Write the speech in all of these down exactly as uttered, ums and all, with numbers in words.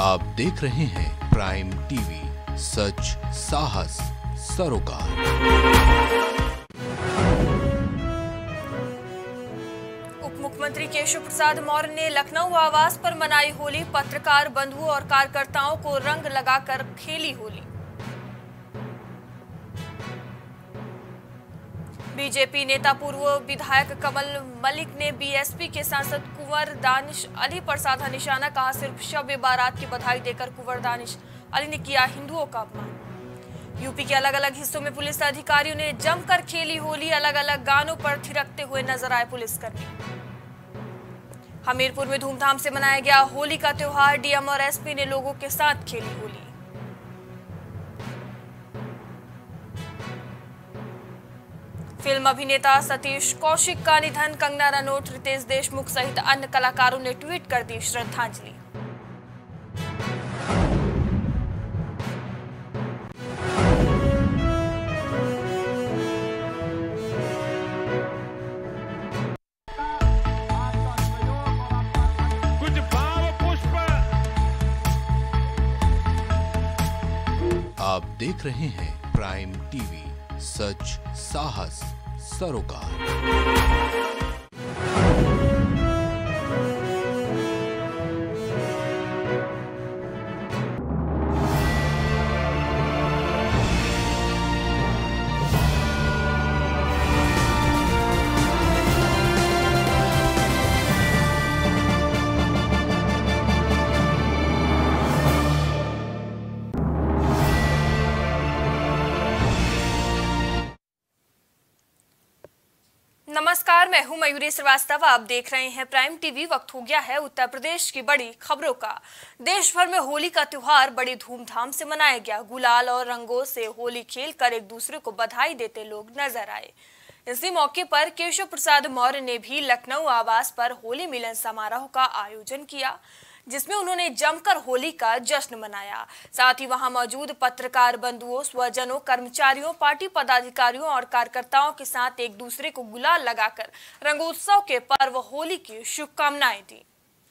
आप देख रहे हैं प्राइम टीवी, सच साहस सरोकार। उप मुख्यमंत्री केशव प्रसाद मौर्य ने लखनऊ आवास पर मनाई होली। पत्रकार बंधुओं और कार्यकर्ताओं को रंग लगाकर खेली होली। बीजेपी नेता पूर्व विधायक कमल मलिक ने बीएसपी के सांसद कुंवर दानिश अली पर साधा निशाना। कहा, सिर्फ शब बारात की बधाई देकर कुंवर दानिश अली ने किया हिंदुओं का अपमान। यूपी के अलग अलग हिस्सों में पुलिस अधिकारियों ने जमकर खेली होली। अलग अलग गानों पर थिरकते हुए नजर आए पुलिसकर्मी। हमीरपुर में धूमधाम से मनाया गया होली का त्योहार। डीएम और एसपी ने लोगों के साथ खेली होली। फिल्म अभिनेता सतीश कौशिक का निधन। कंगना रनौत, रितेश देशमुख सहित अन्य कलाकारों ने ट्वीट कर दी श्रद्धांजलि। कुछ भाव पुष्प। आप देख रहे हैं प्राइम टीवी, सच साहस सरोकार। नमस्कार, मैं हूं मयूरी श्रीवास्तव। आप देख रहे हैं प्राइम टीवी। वक्त हो गया है उत्तर प्रदेश की बड़ी खबरों का। देश भर में होली का त्योहार बड़ी धूमधाम से मनाया गया। गुलाल और रंगों से होली खेलकर एक दूसरे को बधाई देते लोग नजर आए। इसी मौके पर केशव प्रसाद मौर्य ने भी लखनऊ आवास पर होली मिलन समारोह का आयोजन किया, जिसमें उन्होंने जमकर होली का जश्न मनाया। साथ ही वहां मौजूद पत्रकार बंधुओं, स्वजनों, कर्मचारियों, पार्टी पदाधिकारियों और कार्यकर्ताओं के साथ एक दूसरे को गुलाल लगाकर रंगोत्सव के पर्व होली की शुभकामनाएं दी।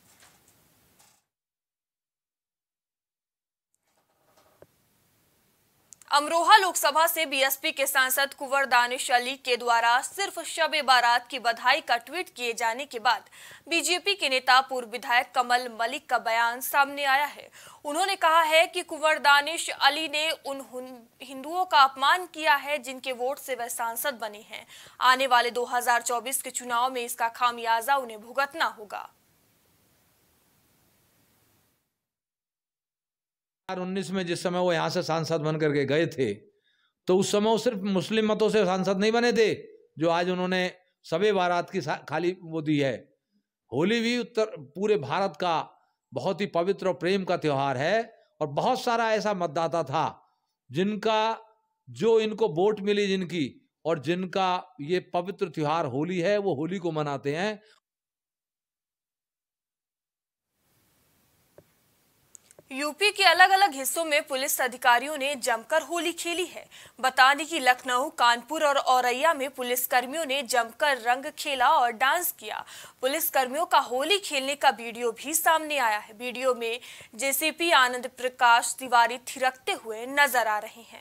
अमरोहा लोकसभा से बीएसपी के सांसद कुंवर दानिश अली के द्वारा सिर्फ शब बारात की बधाई का ट्वीट किए जाने के बाद बीजेपी के नेता पूर्व विधायक कमल मलिक का बयान सामने आया है। उन्होंने कहा है कि कुंवर दानिश अली ने उन हिंदुओं का अपमान किया है जिनके वोट से वह सांसद बने हैं। आने वाले दो हज़ार चौबीस के चुनाव में इसका खामियाजा उन्हें भुगतना होगा। दो हज़ार उन्नीस में जिस समय वो यहाँ से सांसद बन करके गए थे, तो उस समय वो सिर्फ मुस्लिम मतों से सांसद नहीं बने थे, जो आज उन्होंने सबे बारात की खाली वो दी है। होली भी उत्तर पूरे भारत का बहुत ही पवित्र और प्रेम का त्योहार है, और बहुत सारा ऐसा मतदाता था जिनका जो इनको वोट मिली जिनकी, और जिनका ये पवित्र त्योहार होली है, वो होली को मनाते हैं। यूपी के अलग अलग हिस्सों में पुलिस अधिकारियों ने जमकर होली खेली है। बता दें कि लखनऊ, कानपुर और औरैया में पुलिस कर्मियों ने जमकर रंग खेला और डांस किया। पुलिस कर्मियों का होली खेलने का वीडियो भी सामने आया है। वीडियो में जेसीपी आनंद प्रकाश तिवारी थिरकते हुए नजर आ रहे हैं।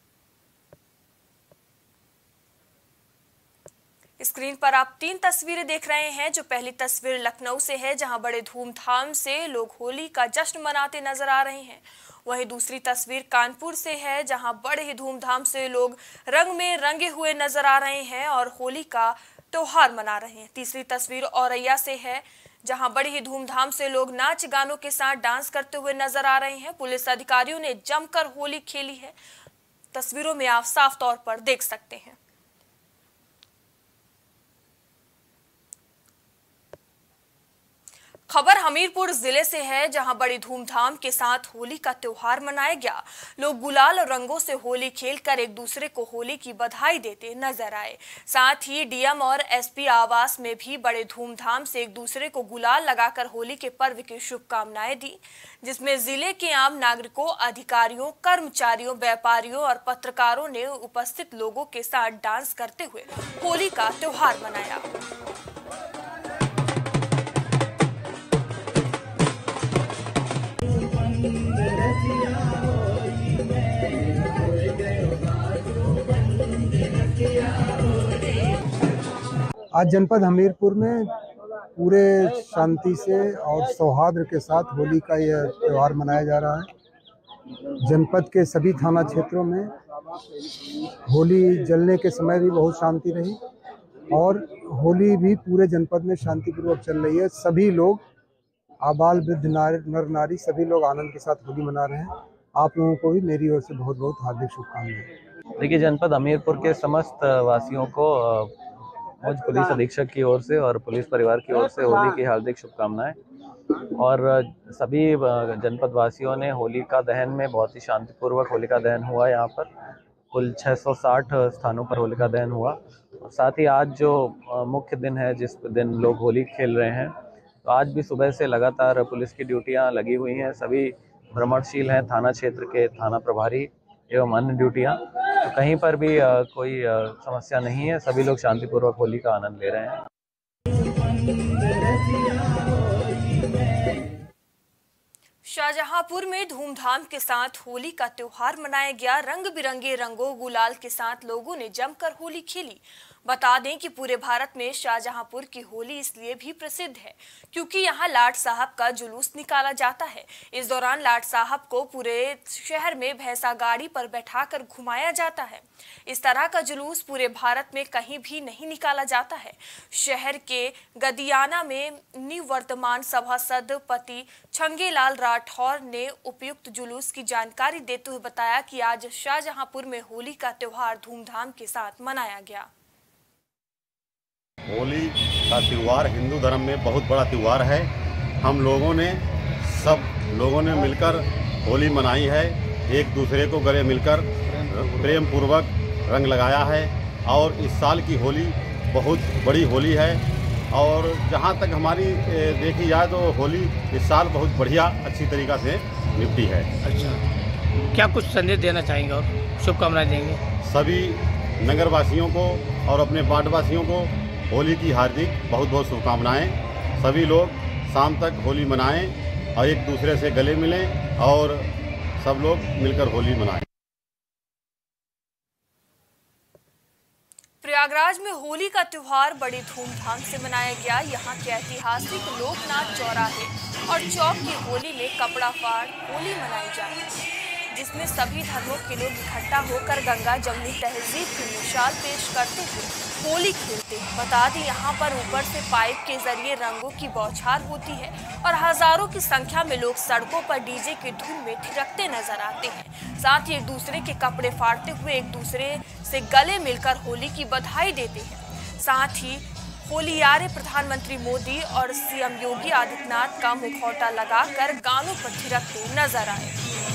स्क्रीन पर आप तीन तस्वीरें देख रहे हैं। जो पहली तस्वीर लखनऊ से है, जहां बड़े धूमधाम से लोग होली का जश्न मनाते नजर आ रहे हैं। वहीं दूसरी तस्वीर कानपुर से है, जहां बड़े ही धूमधाम से लोग रंग में रंगे हुए नजर आ रहे हैं और होली का त्योहार मना रहे हैं। तीसरी तस्वीर औरैया से है, जहां बड़ी ही धूमधाम से लोग नाच गानों के साथ डांस करते हुए नजर आ रहे हैं। पुलिस अधिकारियों ने जमकर होली खेली है, तस्वीरों में आप साफ तौर पर देख सकते हैं। खबर हमीरपुर जिले से है, जहां बड़ी धूमधाम के साथ होली का त्योहार मनाया गया। लोग गुलाल और रंगों से होली खेलकर एक दूसरे को होली की बधाई देते नजर आए। साथ ही डीएम और एसपी आवास में भी बड़े धूमधाम से एक दूसरे को गुलाल लगाकर होली के पर्व की शुभकामनाएं दी, जिसमें जिले के आम नागरिकों, अधिकारियों, कर्मचारियों, व्यापारियों और पत्रकारों ने उपस्थित लोगों के साथ डांस करते हुए होली का त्योहार मनाया। आज जनपद हमीरपुर में पूरे शांति से और सौहार्द के साथ होली का यह त्यौहार मनाया जा रहा है। जनपद के सभी थाना क्षेत्रों में होली जलने के समय भी बहुत शांति रही और होली भी पूरे जनपद में शांतिपूर्वक चल रही है। सभी लोग आबाल वृद्ध नर नारी सभी लोग आनंद के साथ होली मना रहे हैं। आप लोगों को भी मेरी ओर से बहुत बहुत हार्दिक शुभकामनाएं। देखिए, जनपद हमीरपुर के समस्त वासियों को मुझ पुलिस अधीक्षक की ओर से और पुलिस परिवार की ओर से होली की हार्दिक शुभकामनाएं। और सभी जनपद वासियों ने होली का दहन में बहुत ही शांतिपूर्वक होली का दहन हुआ। यहाँ पर कुल छह सौ साठ स्थानों पर होली का दहन हुआ। और साथ ही आज जो मुख्य दिन है जिस दिन लोग होली खेल रहे हैं, तो आज भी सुबह से लगातार पुलिस की ड्यूटियाँ लगी हुई हैं। सभी भ्रमणशील हैं, थाना क्षेत्र के थाना प्रभारी एवं अन्य ड्यूटियाँ, तो कहीं पर भी आ, कोई आ, समस्या नहीं है। सभी लोग शांतिपूर्वक होली का आनंद ले रहे हैं। शाहजहांपुर में धूमधाम के साथ होली का त्योहार मनाया गया। रंग बिरंगे रंगों गुलाल के साथ लोगों ने जमकर होली खेली। बता दें कि पूरे भारत में शाहजहांपुर की होली इसलिए भी प्रसिद्ध है क्योंकि यहाँ लाट साहब का जुलूस निकाला जाता है। इस दौरान लाट साहब को पूरे शहर में भैंसा गाड़ी पर बैठाकर घुमाया जाता है। इस तरह का जुलूस पूरे भारत में कहीं भी नहीं निकाला जाता है। शहर के गदियाना में निवर्तमान सभासद पति छंगेलाल राठौर ने उपयुक्त जुलूस की जानकारी देते हुए बताया कि आज शाहजहांपुर में होली का त्योहार धूमधाम के साथ मनाया गया। होली का त्यौहार हिंदू धर्म में बहुत बड़ा त्यौहार है। हम लोगों ने सब लोगों ने मिलकर होली मनाई है। एक दूसरे को गले मिलकर प्रेम पूर्वक रंग लगाया है और इस साल की होली बहुत बड़ी होली है। और जहाँ तक हमारी देखी जाए तो होली इस साल बहुत बढ़िया अच्छी तरीक़ा से निपटी है। अच्छा, क्या कुछ संदेश देना चाहेंगे और शुभकामनाएं देंगे? सभी नगरवासियों को और अपने वार्डवासियों को होली की हार्दिक बहुत बहुत शुभकामनाएं। सभी लोग शाम तक होली मनाएं और एक दूसरे से गले मिलें और सब लोग मिलकर होली मनाएं। प्रयागराज में होली का त्योहार बड़ी धूमधाम से मनाया गया। यहाँ के ऐतिहासिक लोकनाथ चौराहे और चौक की होली में कपड़ा फाड़ होली मनाई जाती है, जिसमें सभी धर्मों के लोग इकट्ठा होकर गंगा जमुनी तहजीब की मिसाल पेश करते हुए होली खेलते हैं। बता दें यहाँ पर ऊपर से पाइप के जरिए रंगों की बौछार होती है और हजारों की संख्या में लोग सड़कों पर डीजे की धुन में थिरकते नजर आते हैं। साथ ही एक दूसरे के कपड़े फाड़ते हुए एक दूसरे से गले मिलकर होली की बधाई देते हैं। साथ ही होलियारे प्रधानमंत्री मोदी और सीएम योगी आदित्यनाथ का मुखौटा लगाकर गानों पर थिरकते नजर आए।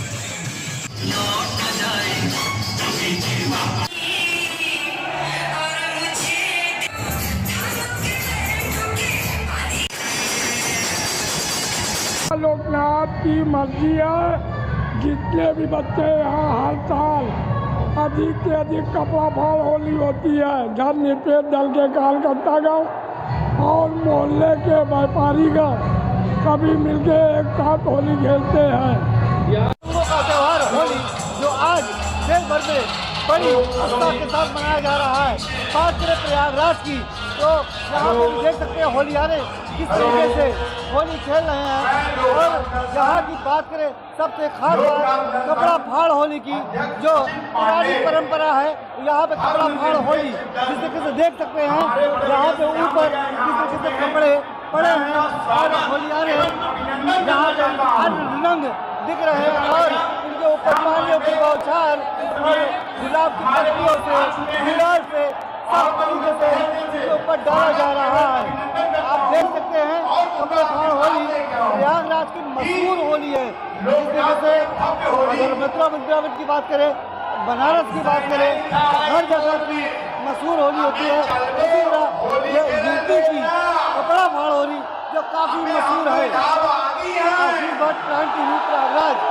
लोकनाथ की मर्जी है, जितने भी बच्चे यहाँ हर साल अधिक से अधिक कपड़ा फाड़ होली होती है। घर निपेट दल के कार्यकर्ता गाँव और मोहल्ले के व्यापारी गाँव सभी मिलके एक साथ होली खेलते हैं। हिंदुओं का त्योहार होली जो आज देश भर में बड़ी आस्था के साथ मनाया जा रहा है। खास कर प्रयागराज की तो यहाँ पर देख सकते हैं होलियारे किस तरीके से होली खेल रहे हैं। और यहाँ की बात करें सबसे खास बात कपड़ा फाड़ होली की जो पुरानी परंपरा है। यहाँ पे कपड़ा फाड़ होली जिस तरीके से देख सकते हैं, यहाँ पे ऊपर किस तरीके से कपड़े पड़े हैं और होलियारे यहाँ पे हर रंग दिख रहे हैं और इनके ऊपर पानियों की बौछार और गुलाब की पत्तियों से गुलाल से सब तरीके से इसके ऊपर डाला जा रहा है। आप देख सकते हैं कपड़ा फाड़ होली प्रयागराज की मशहूर होली है। जिस तरीके से अगर मथुरा वृंदावन की बात करें, बनारस की बात करें, हर जगह की मशहूर होली होती है। इसी तरह यूपी की कपड़ा फाड़ होली जो काफी मशहूर है। Ashish Bhatt, Prime TV, Prayagraj.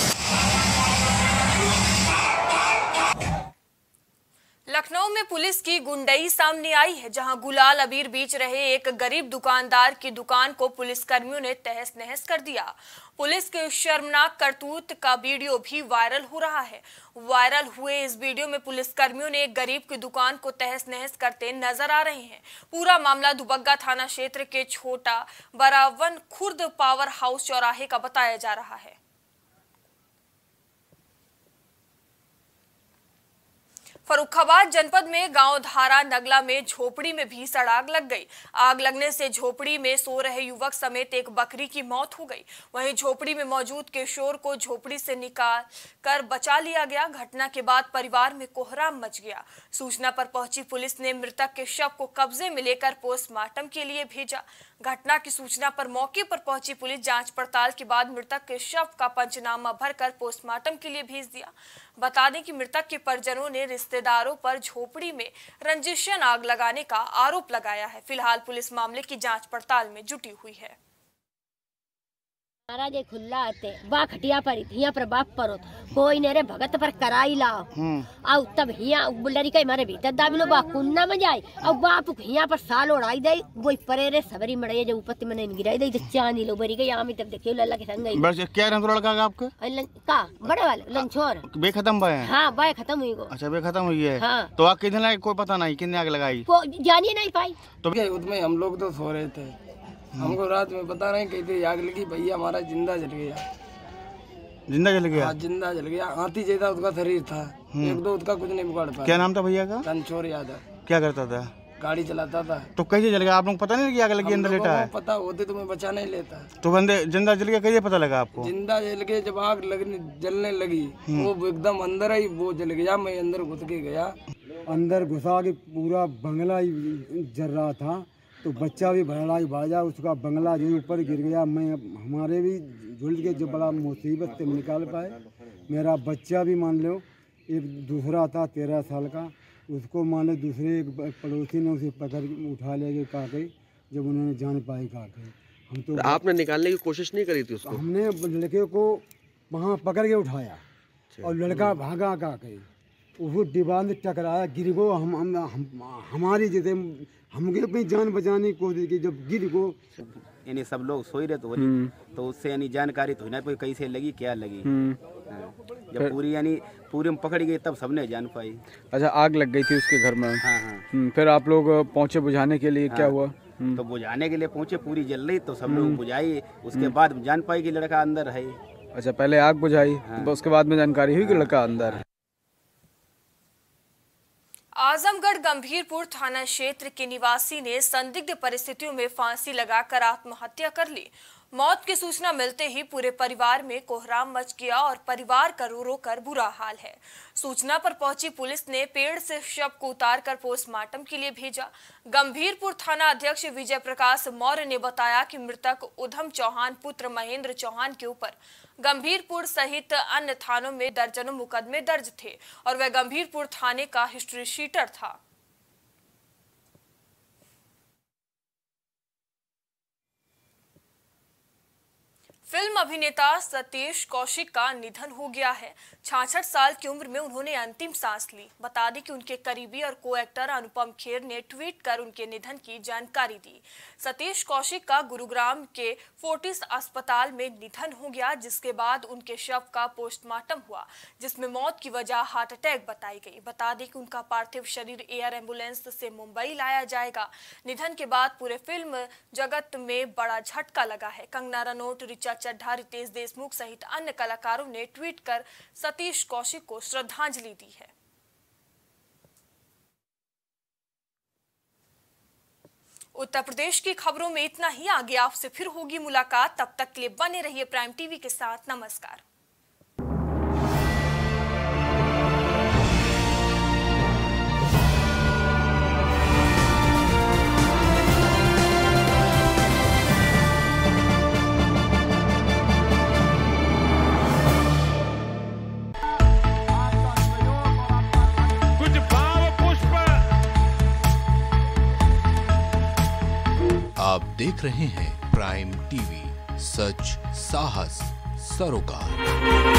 लखनऊ में पुलिस की की गुंडई सामने आई है, जहां गुलाल अबीर बेच रहे एक गरीब दुकानदार की दुकान को पुलिसकर्मियों ने तहस नहस कर दिया। पुलिस के शर्मनाक करतूत का वीडियो भी वायरल हो रहा है। वायरल हुए इस वीडियो में पुलिसकर्मियों ने एक गरीब की दुकान को तहस नहस करते नजर आ रहे हैं। पूरा मामला दुबग्गा थाना क्षेत्र के छोटा बरावन खुर्द पावर हाउस चौराहे का बताया जा रहा है। फर्रुखाबाद जनपद में गांव धारा नगला में झोपड़ी में भीषण आग लग गई। आग लगने से झोपड़ी में सो रहे युवक समेत एक बकरी की मौत हो गई। वहीं झोपड़ी में मौजूद किशोर को झोपड़ी से निकाल कर बचा लिया गया। घटना के बाद परिवार में कोहराम मच गया। सूचना पर पहुंची पुलिस ने मृतक के शव को कब्जे में लेकर पोस्टमार्टम के लिए भेजा। घटना की सूचना पर मौके पर पहुंची पुलिस जांच पड़ताल के बाद मृतक के शव का पंचनामा भरकर पोस्टमार्टम के लिए भेज दिया। बता दें कि मृतक के परिजनों ने रिश्तेदारों पर झोपड़ी में रंजिशन आग लगाने का आरोप लगाया है। फिलहाल पुलिस मामले की जांच पड़ताल में जुटी हुई है। महाराज खुल्ला आते बा खटिया पर हिया पर बाप परो कोई नेरे भगत पर कराई लाओ आउ तब हिया बुल्लरी के मारे भीतर दाबिलो बा कुन्ना में जाए और बाप हिया पर साल उड़ाई दे वो परेरे सबरी मड़े जो उपति मने गिराई दे चांदी लो बरी के यहां में तब देखियो लल्ला के संग बस क्या नाम लड़का का आपका का बड़े वाले लंछोर बे खत्म बा है। हां बा खत्म हुई को। अच्छा बे खत्म हुई है। हाँ। तो आग किधर लगी कोई पता नहीं, कितने आग लगाई को जानिए नहीं पाई। तो उसमें हम लोग तो सो रहे थे, हमको रात में पता नहीं कहते आग लगी, भैया हमारा जिंदा जल गया। जिंदा जल गया? हाँ जिंदा जल गया। हाथी जैसा उसका शरीर था, एक दो उसका कुछ नहीं बिगाड़ पाया। क्या नाम था भैया का? रणछोड़ यादव। क्या करता था? गाड़ी चलाता था। तो कैसे जल गया? आप लोग पता नहीं कि आग लगी अंदर लेटा है? पता होते तो मैं बचा नहीं लेता। तो बंदे जिंदा जल गया कैसे पता लगा आपको? जिंदा जल के जब आग लगने जलने लगी वो एकदम अंदर ही वो जल गया। मैं अंदर घुस के गया, अंदर घुसा के पूरा बंगला ही जल रहा था। तो बच्चा भी भड़ा ही भाजा, उसका बंगला जो ऊपर गिर गया। मैं हमारे भी झुल के जो बड़ा मुसीबत से निकाल पाए। मेरा बच्चा भी मान लो एक दूसरा था तेरह साल का, उसको मान लो दूसरे एक पड़ोसी ने उसे पकड़ उठा ले गए काके, जब उन्होंने जान पाई काके। हम तो आपने निकालने की कोशिश नहीं करी थी उसको? हमने लड़के को वहाँ पकड़ के उठाया और लड़का भागा काके, वो दीवार में टकराया, गिर गो। हम, हम, हम हमारी जैसे हमके अपनी जान बचाने की कोशिश की, जब गिर गो। यानी सब लोग सोई रहे तो तो उससे यानी जानकारी तो ना कोई कैसे लगी क्या लगी। जब पूरी यानी पूरी में पकड़ी गई तब सबने जान पाई। अच्छा आग लग गई थी उसके घर में? हाँ हाँ। फिर आप लोग पहुँचे बुझाने के लिए? हाँ। क्या हुआ? तो बुझाने के लिए पहुँचे, पूरी जल रही तो सब लोग बुझाई, उसके बाद जान पाई कि लड़का अंदर है। अच्छा पहले आग बुझाई, हाँ। तो उसके बाद में जानकारी हुई कि लड़का अंदर है। आजमगढ़ गंभीरपुर थाना क्षेत्र के निवासी ने संदिग्ध परिस्थितियों में फांसी लगाकर आत्महत्या कर ली। मौत की सूचना मिलते ही पूरे परिवार में कोहराम मच गया और परिवार का रो रो कर बुरा हाल है। सूचना पर पहुंची पुलिस ने पेड़ से शव को उतारकर पोस्टमार्टम के लिए भेजा। गंभीरपुर थाना अध्यक्ष विजय प्रकाश मौर्य ने बताया कि मृतक उधम चौहान पुत्र महेंद्र चौहान के ऊपर गंभीरपुर सहित अन्य थानों में दर्जनों मुकदमे दर्ज थे और वह गंभीरपुर थाने का हिस्ट्री शीटर था। फिल्म अभिनेता सतीश कौशिक का निधन हो गया है। छियासठ साल की उम्र में उन्होंने अंतिम सांस ली। बता दें कि उनके करीबी और को एक्टर अनुपम खेर ने ट्वीट कर उनके निधन की जानकारी दी। सतीश कौशिक का गुरुग्राम के फोर्टिस अस्पताल में निधन हो गया, जिसके बाद उनके शव का पोस्टमार्टम हुआ, जिसमें मौत की वजह हार्ट अटैक बताई गई। बता दें कि उनका पार्थिव शरीर एयर एम्बुलेंस से मुंबई लाया जाएगा। निधन के बाद पूरे फिल्म जगत में बड़ा झटका लगा है। कंगना रनौत, रिचा चड्ढा, रितेश देशमुख सहित अन्य कलाकारों ने ट्वीट कर सतीश कौशिक को श्रद्धांजलि दी है। उत्तर प्रदेश की खबरों में इतना ही। आगे आपसे फिर होगी मुलाकात, तब तक के लिए बने रहिए प्राइम टीवी के साथ। नमस्कार। आप देख रहे हैं प्राइम टीवी, सच साहस सरोकार।